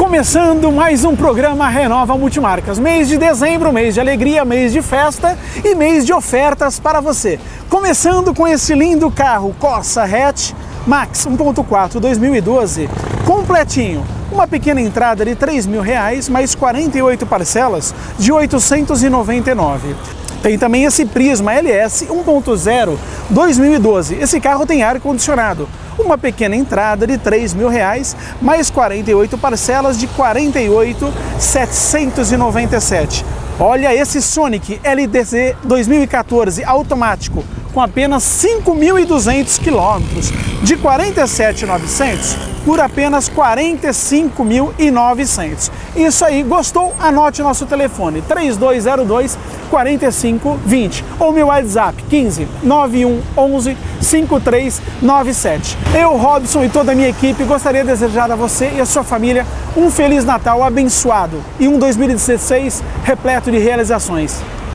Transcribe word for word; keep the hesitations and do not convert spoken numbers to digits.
Começando mais um programa Renova Multimarcas. Mês de dezembro, mês de alegria, mês de festa e mês de ofertas para você. Começando com esse lindo carro Corsa Hatch Max um ponto quatro dois mil e doze, completinho. Uma pequena entrada de três mil reais, mais quarenta e oito parcelas de oitocentos e noventa e nove. Tem também esse Prisma L S um ponto zero dois mil e doze. Esse carro tem ar-condicionado. Uma pequena entrada de três mil reais, mais quarenta e oito parcelas de quarenta e oito mil setecentos e noventa e sete. Olha esse Sonic L D Z dois mil e quatorze automático, com apenas cinco mil e duzentos quilômetros, de quarenta e sete mil e novecentos por apenas quarenta e cinco mil e novecentos. Isso aí, gostou? Anote nosso telefone três dois zero dois, quatro cinco dois zero ou meu WhatsApp quinze, nove um onze, cinco três nove sete. Eu, Robson e toda a minha equipe gostaria de desejar a você e a sua família um Feliz Natal abençoado e um dois mil e dezesseis repleto de realizações.